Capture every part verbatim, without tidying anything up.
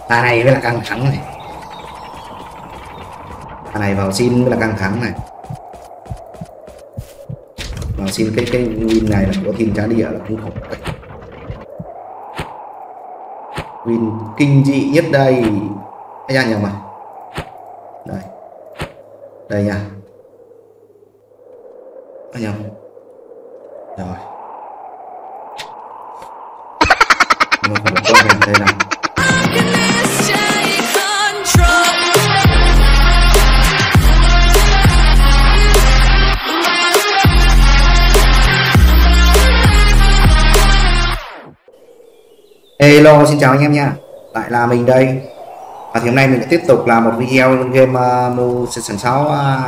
Pha này mới là căng thẳng này. Pha này vào xin mới là căng thẳng này. Vào xin cái cái win này là có team trả địa là cũng khổ đấy. Win kinh dị nhất đây. Ây da nhầm mà. Đây. Đây nha. À, nhầm. Rồi. Một phần con này đây nào. Hello, xin chào anh em nha. Lại là mình đây. Và thì hôm nay mình sẽ tiếp tục làm một video game uh, Mu Season sáu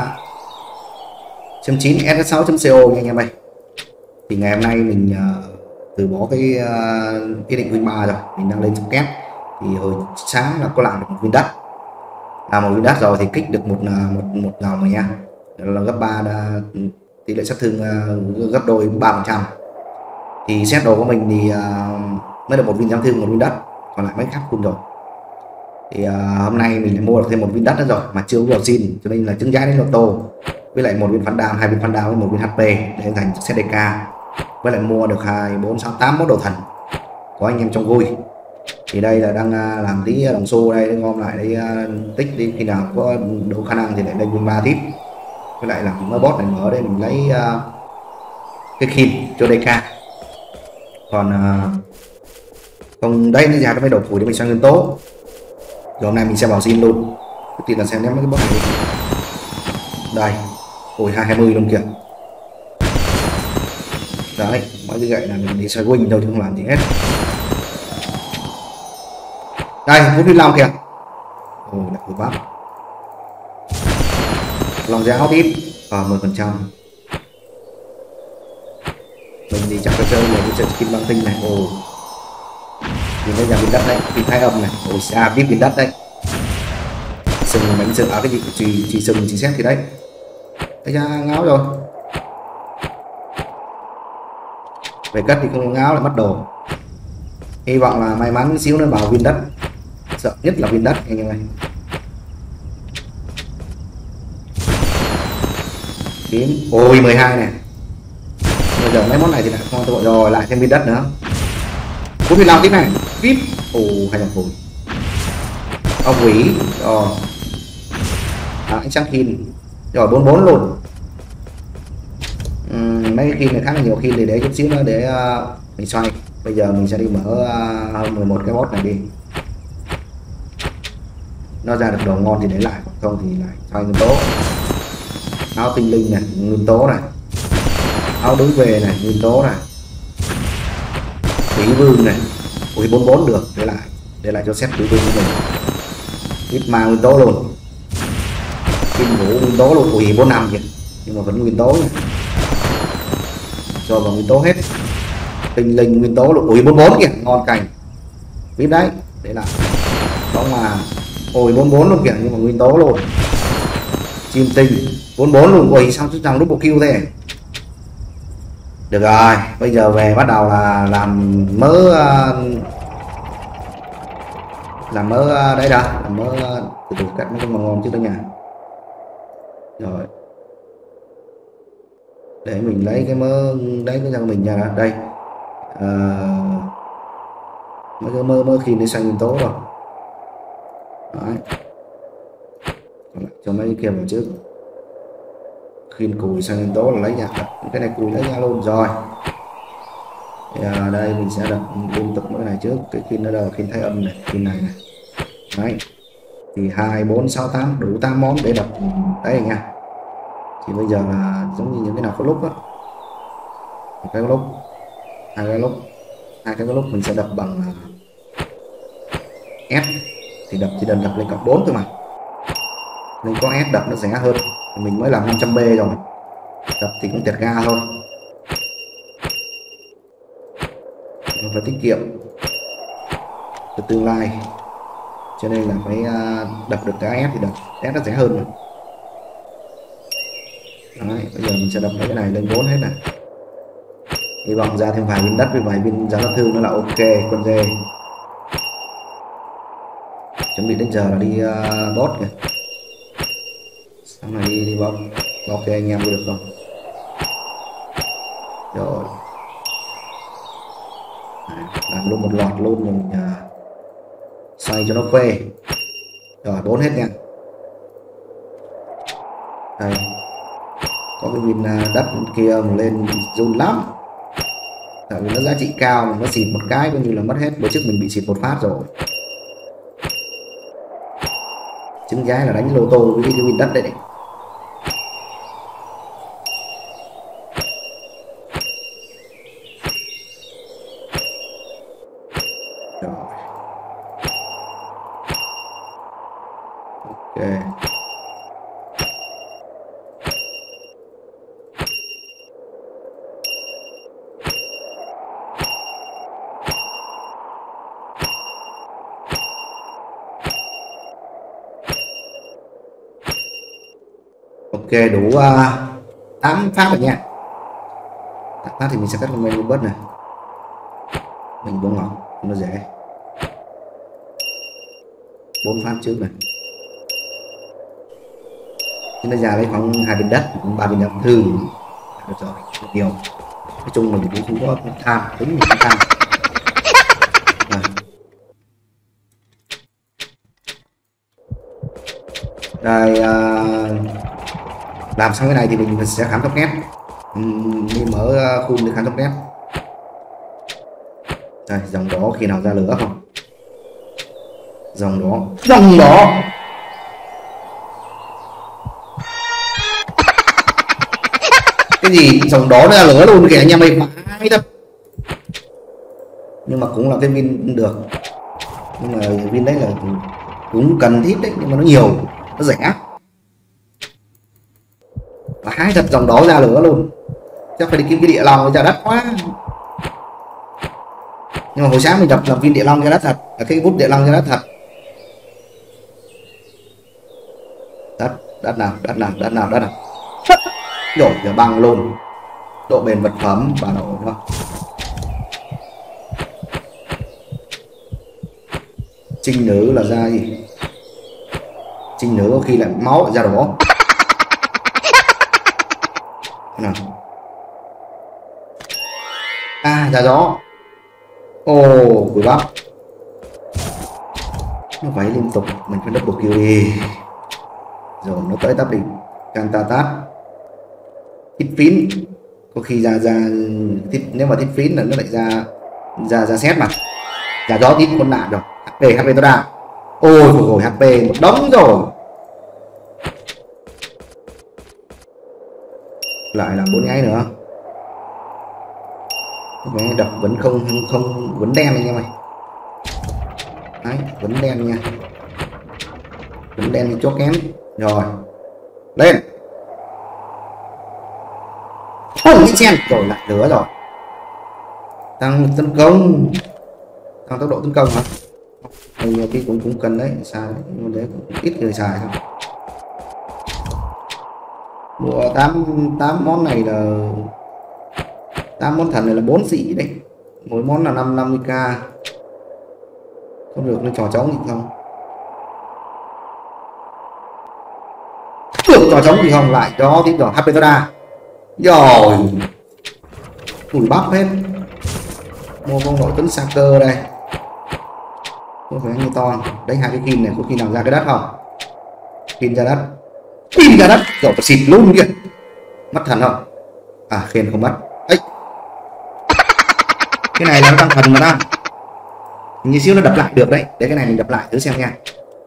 chấm chín S S sáu chấm co nha anh em ơi. Thì ngày hôm nay mình uh, từ bỏ cái uh, ý định win ba rồi, mình đang lên trong kép. Thì hồi sáng là có làm được một win đất. Làm một win đất rồi thì kích được một một một ngầu rồi nha. Là gấp ba tỷ lệ sát thương uh, gấp đôi ba phần trăm. Thì set đồ của mình thì uh, mới được một viên giảm thương, một viên đất, còn lại mấy khác full rồi. Thì uh, hôm nay mình lại mua được thêm một viên đất nữa rồi mà chưa có vào xin, cho nên là trứng giá đến lô tô với lại một viên phán đam, hai viên phán đam với một viên hát pê để thành set đê ca, với lại mua được hai bốn sáu tám mốt đồ thần có anh em trong vui. Thì đây là đang uh, làm tí đồng xu đây để gom lại để uh, tích đi, khi nào có đủ khả năng thì lại lên win ba tiếp, với lại làm mới bot này mở đây mình lấy uh, cái kim cho đê ca. Còn uh, còn đây nó ra cái mấy đồ phủi để mình sang nguyên tố. Rồi hôm nay mình sẽ vào xin luôn. Trước tiên là xem mấy cái boss này. Đây, ôi hai hai mươi luôn kìa. Đấy, mấy cái gậy là mình đi xoay wing thôi chứ không làm gì hết. Đây, Vũ Long kìa. Ôi lại vừa bắp. Lòng giáo tiếp ở mười phần trăm. Mình thì chắc phải chơi về cái trận skin băng tinh này. Ồ. Nhìn đây là viên đất đấy, viên thái âm này, ôi xa biết viên đất đấy. Sừng bánh sừng ở cái gì chỉ chỉ sừng chỉ xét thì đấy. Thấy ra ngáo rồi. Về cất thì không ngáo lại mất đồ. Hy vọng là may mắn xíu nữa vào viên đất. Sợ nhất là viên đất anh em ơi. Kiếm, ôi mười hai này. Bây giờ mấy món này thì lại không tội rồi, lại thêm viên đất nữa. Cũng bị làm tiếp này tiếp. Ồ hay là phủi ông quỷ rồi. À, anh sang kim rồi bốn bốn luôn. uhm, mấy kim này khá là nhiều kim thì để chút xíu nữa để uh, mình xoay. Bây giờ mình sẽ đi mở uh, hơn mười một cái boss này đi, nó ra được đồ ngon thì để lại, không thì lại xoay nguyên tố. Áo tinh linh này nguyên tố này, áo đứng về này nguyên tố này, Quý vương này, ui bốn bốn được, để lại để lại cho set Quý vương của mình. Ít ma nguyên tố luôn, kim vũ nguyên tố luôn, ui bốn năm kìa nhưng mà vẫn nguyên tố này. Cho vào nguyên tố hết, tinh linh nguyên tố luôn, ui bốn bốn kìa ngon cành vip đấy, để lại đó mà ôi bốn bốn luôn kìa nhưng mà nguyên tố luôn. Chim tinh bốn bốn luôn, ui sao chứ thằng double kill thế. Được rồi, bây giờ về bắt đầu là làm mớ làm mớ đấy đã, làm mớ từ từ cắt mấy con ngon chứ đó nha. Rồi để mình lấy cái mớ đấy cái cho mình nha, đây à, mấy cái mơ mơ khi để xanh nguyên tố rồi. Đấy. Cho mấy cái kia vào trước, khiên cùi sang nguyên tố là lấy ra, cái này cùi lấy ra luôn rồi. Thì à, đây mình sẽ đập liên tục cái này trước, cái khiên nó đâu, khiên thái âm này, khiên này này. Đấy thì hai bốn sáu tám đủ tám món để đập đấy nha. Thì bây giờ là giống như những cái nào có lúc á, một cái lúc, hai cái lúc, hai cái lúc mình sẽ đập bằng S, thì đập chỉ cần đập lên cộng bốn thôi mà, nên có S đập nó rẻ hơn. Mình mới làm năm trăm B rồi, đập thì cũng tẹt ga thôi, mình phải tiết kiệm từ tương lai, cho nên là phải đập được cái S thì đập S nó rẻ hơn rồi. Đấy, bây giờ mình sẽ đập mấy cái này lên bốn hết này, hy vọng ra thêm vài viên đất với vài viên giá thương nó là ok. Con dê chuẩn bị đến giờ là đi uh, bot kìa. Sáng này đi đi bot. Ok anh em được không? Rồi. Làm luôn một loạt luôn mình uh, xoay cho nó phê. Rồi bốn hết nha. Đây. Có cái viên đất kia lên run lắm. Tại vì nó giá trị cao, mình nó xịt một cái coi như là mất hết. Bữa trước mình bị xịt một phát rồi. Trứng gái là đánh lô tô với cái viên đất đấy đấy. Rồi. Ok. Ok đủ uh, tám phát rồi nha. tám phát thì mình sẽ cắt con menu bớt này. Mình bông ngọc nó dễ. bốn phát trước này. Thì nó ra lấy khoảng hai viên đất, ba viên đất thư. Được rồi, được nhiều. Nói chung mình cũng không có tham, tính mình không tham. Rồi. Đây uh, làm xong cái này thì mình sẽ khám tốc nét. Uhm, đi mở khung để khám tốc nét. Đây, dòng đó khi nào ra lửa không? Dòng đó, dòng đó. Cái gì dòng đó ra lửa luôn kìa anh em ơi, phải thật. Nhưng mà cũng là cái viên được. Nhưng mà viên đấy là cũng cần thiết đấy, nhưng mà nó nhiều, nó rẻ. Và hai thật dòng đó ra lửa luôn. Chắc phải đi kiếm cái địa long ra đất quá. Nhưng mà hồi sáng mình đập là viên địa long ra đất thật, là cái bút địa long ra đất thật. Đất, đất nào, đất nào, đất nào, đất nào. Rồi, giờ băng luôn. Độ bền vật phẩm và độ đúng không? Trinh nữ là ra gì? Trinh nữ có khi lại máu ra đổ. Nào. À, ra gió. Ồ, cùi bắp. Nó váy liên tục, mình phải double kill đi. Rồi nó tới tắp đỉnh Cantatas. Thích phín. Có khi ra ra thích, nếu mà thích phín là nó lại ra ra ra xét mà. Ra gió thích con nạn rồi. hát pê hát pê tối đa. Ôi rồi hát pê một đống rồi. Lại là bốn nháy nữa. Cái đập vẫn không không vẫn đen anh em ơi. Đấy, vẫn đen nha. Vẫn đen thì chốt kém. Rồi. Lên. Không cái sen rồi lại lửa rồi. Tăng tấn công. Tăng tốc độ tấn công hả? Nhiều khi cũng cũng cần đấy, sao nhưng mà đấy cũng ít người xài thôi. Mua tám tám món này là tám món thần này là bốn sĩ đấy. Mỗi món là năm năm mươi k. Không được nó trò trống gì không? Được trò trống gì không? Lại đó tiếp rồi hát pê tối đa. Rồi. Ủi bắp hết. Mua con nội tấn sạc cơ đây. Có phải như to đánh hai cái kim này có khi nào ra cái đất không? Kim ra đất. Kim ra đất rồi xịt luôn kìa. Mất thần không? À khen không mất. Ấy. Cái này là nó tăng thần mà ta. Như xíu nó đập lại được đấy. Để cái này mình đập lại thử xem nha.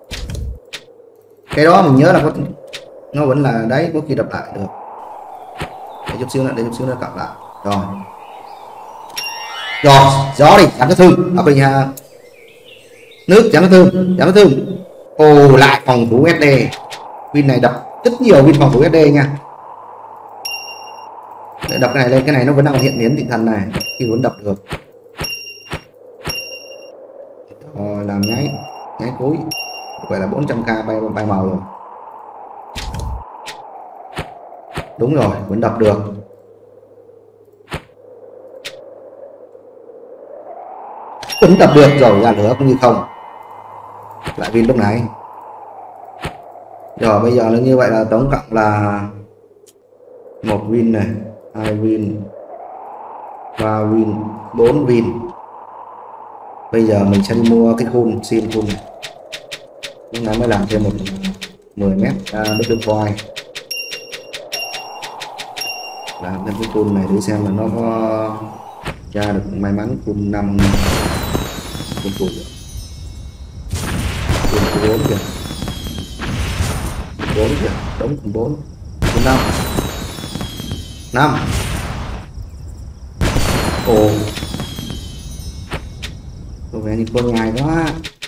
Cái đó mình nhớ là có nó vẫn là đấy, có khi đập lại được. Để chút xíu nữa, để chút xíu nữa cặp lại. Rồi. Rồi, gió đi, giảm cái thương. Ở bên nhà nước giảm cái thương, giảm cái thương. Ồ lại phòng thủ ét đê. Win này đập rất nhiều win phòng thủ ét đê nha. Để đập cái này lên, cái này nó vẫn đang hiện hiến thị thần này, khi muốn đập được. Rồi làm nháy, nháy cuối. Vậy là bốn trăm k bay bay màu rồi. Đúng rồi, vẫn đập được. Vẫn đập được rồi, ra lửa cũng như không. lại win lúc này. Rồi bây giờ nó như vậy là tổng cộng là một win này, hai win, ba win, bốn win. Bây giờ mình sẽ đi mua cái khuôn xin khuôn này, lúc nãy mới làm thêm một mười mét à, đất nước voi, làm thêm cái khuôn này để xem là nó có ra được may mắn khuôn năm khuôn cùi khuôn bốn kìa, bốn kìa, đúng khuôn bốn, khuôn năm, năm. Ồ, có vẻ như con ngài quá.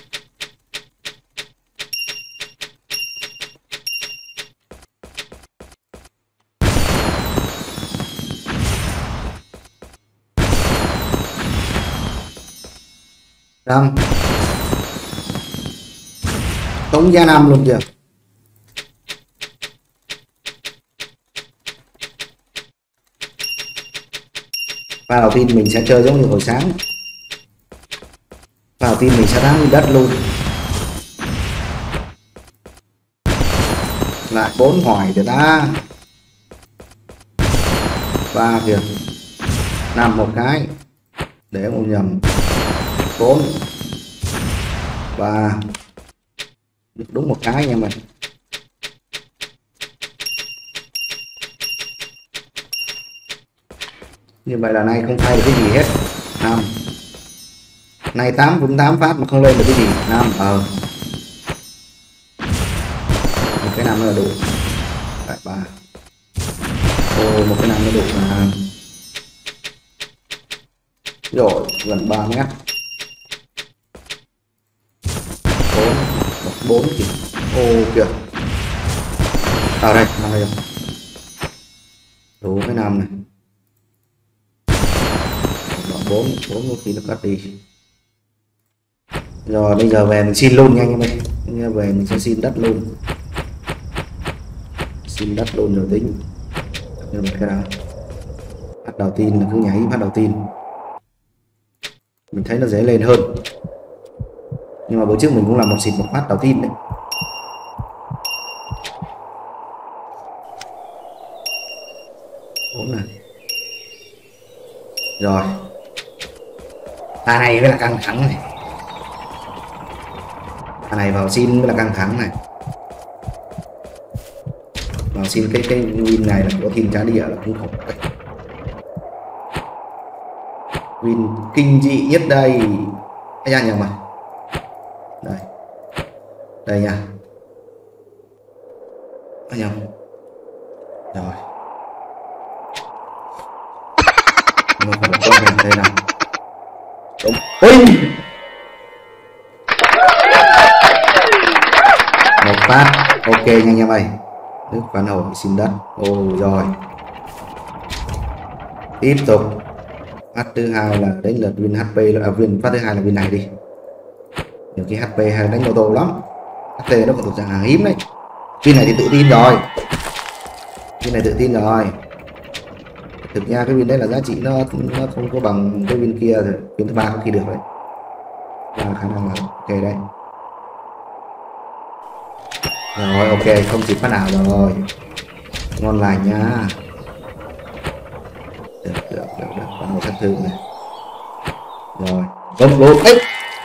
Năm tống gia năm luôn kìa. Và đầu tiên mình sẽ chơi giống như hồi sáng. Và đầu tiên mình sẽ đá đất luôn. Lại bốn hỏi để đá. Ba kìa. Năm một cái. Để một nhầm. Bốn. Ba. Đúng một cái nha mình. Như vậy là nay không thay được cái gì hết. Năm. Nay tám cũng tám phát mà không lên được cái gì. Năm ờ. Một cái năm là đủ. Lại ba. Ô một cái năm nó đủ mà. Rồi gần ba mét. Bốn. Bốn kìa. Ô kìa. À đây, năm đây rồi. Đủ cái năm này. Bốn, bốn một khi nó cắt đi. Rồi bây giờ về mình xin luôn nha anh em ơi. Về mình sẽ xin đất luôn. Xin đất luôn rồi tính. Nhưng mà cái nào phát đầu tiên là cứ nhảy phát đầu tiên. Mình thấy nó dễ lên hơn. Nhưng mà bữa trước mình cũng làm một xịt một phát đầu tiên đấy. Bốn này. Rồi. Pha này mới là căng thẳng này. Pha này vào xin mới là căng thẳng này. Vào xin cái cái win này là có team trả địa là cũng khổ đấy. Win kinh dị nhất đây. Ây da nhầm mà. Đây. Đây nha. Ây nhầm. Rồi. Một phần con này đây nào. Đúng. Ôi. Một phát. Ok nha anh em ơi. Nước phản hồi xin đất. Ồ rồi. Tiếp tục. Phát thứ hai là đến lượt win hát pê. À, win phát thứ hai là win này đi. Nhiều cái hát pê hay đánh ô tô lắm. hát pê nó còn thuộc dạng hàng hiếm đấy. Win này thì tự tin rồi. Win này tự tin rồi. Thực ra cái win đấy là giá trị nó nó không có bằng cái win kia rồi. Win thứ ba không khi được đấy. Và khả năng là ok đây. Rồi ok không chịu phát nào rồi. Ngon lành nha. Được được được được. Còn một sát thương này. Rồi. Không luôn. Ấy.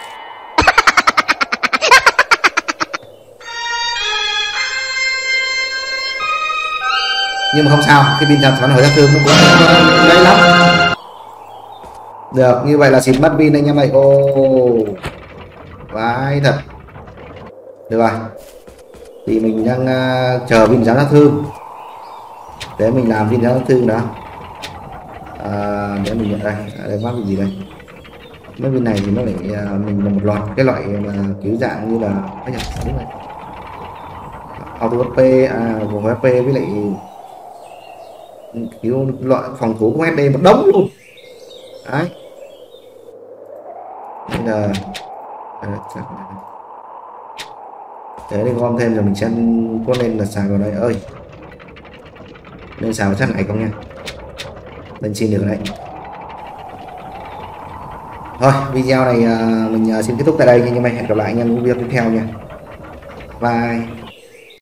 Nhưng mà không sao, cái pin phản hồi sát thương nó cũng đấy lắm. Được, như vậy là xịt mất pin anh em ơi. Ô vãi thật. Được rồi. Thì mình đang uh, chờ pin giảm sát thương để mình làm pin giảm sát thương đó. À, để mình nhận đây. À, đây phát cái gì đây? Mấy pin này thì nó lại uh, mình là một loạt cái loại mà kiểu dạng như là cái gì đúng rồi. Auto ép pê à, gồm ép pê với lại kiểu loại phòng thủ của ét đê một đống luôn đấy. Bây giờ để đi gom thêm rồi mình sẽ có nên là xài vào đây ơi, nên xài vào chất này không nha, mình xin được đấy Thôi video này uh, mình uh, xin kết thúc tại đây nha anh em ơi, hẹn gặp lại anh em video tiếp theo nha, bye.